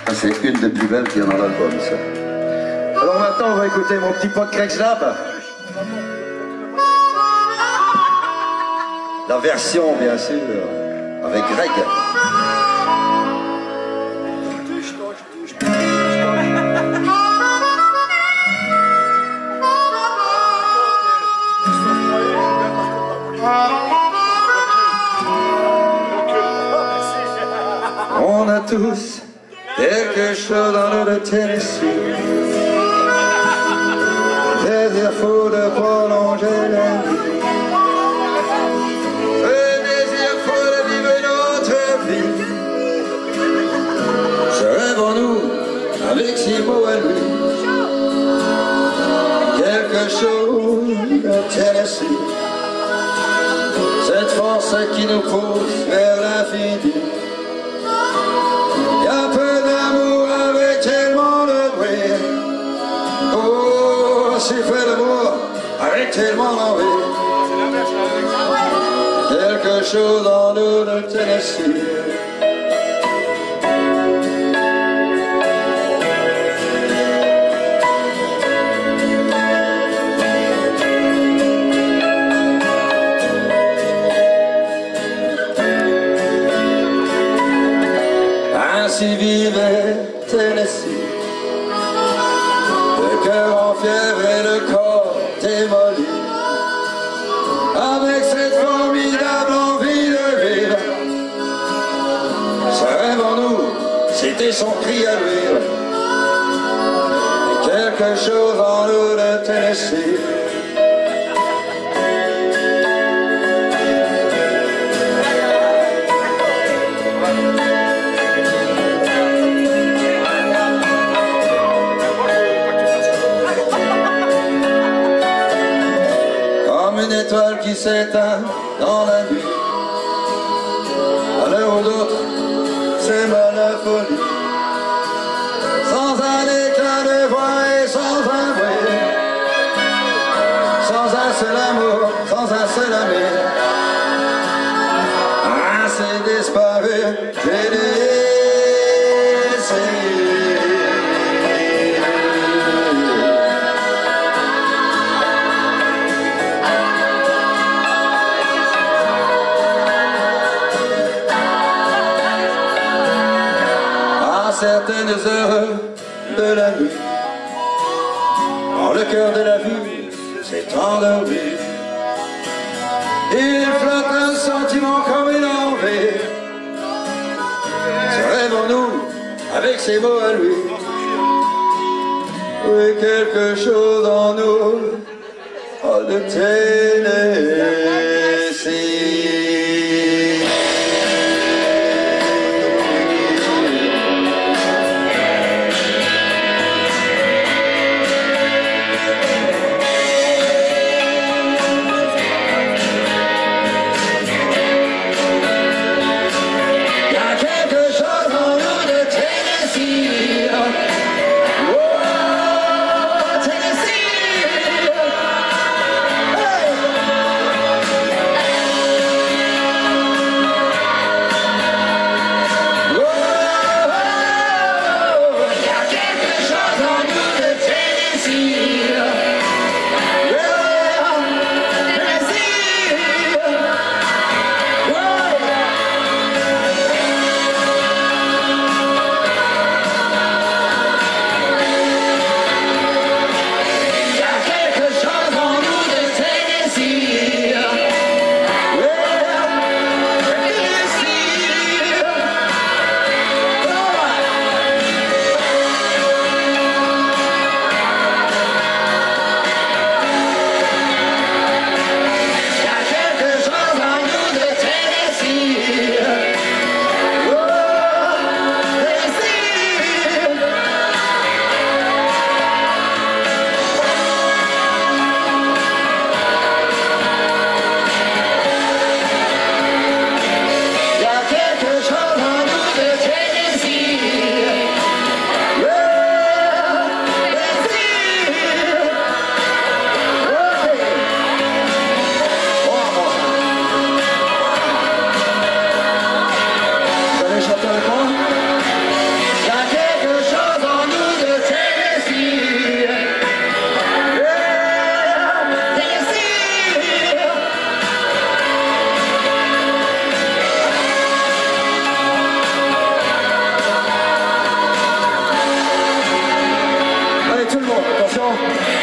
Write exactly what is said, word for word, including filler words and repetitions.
C'est une des plus belles qu'il y en a dans l'album, ça. Alors maintenant, on va écouter mon petit pote Craig Slab. La version, bien sûr, avec Greg. On a tous quelque chose dans le Tennessee, désir fou de prolonger la vie, ce désir fou de vivre notre vie. Servons-nous avec ses mots à lui, quelque chose de Tennessee, cette force qui nous pousse vers l'infini. Fait l'amour avec tellement d'envie, quelque chose en nous de Tennessee. Ainsi vivait Tennessee, le cœur en fièvre et le corps démoli, avec cette formidable envie de vivre. Ce rêve en nous, c'était son cri à lui, et quelque chose en nous de Tennessee. Une étoile qui s'éteint dans la nuit, à l'heure ou d'autre, c'est ma la folie, sans un éclat de voix et sans un bruit, sans un seul amour, sans un seul ami, ainsi disparu, j'ai laissé. Certaines heures de la nuit, quand le cœur de la vie s'est endormi, il flotte un sentiment comme une envie. Se rêve en nous avec ses mots à lui, oui, quelque chose en nous oh, de Tennessee. Laurent.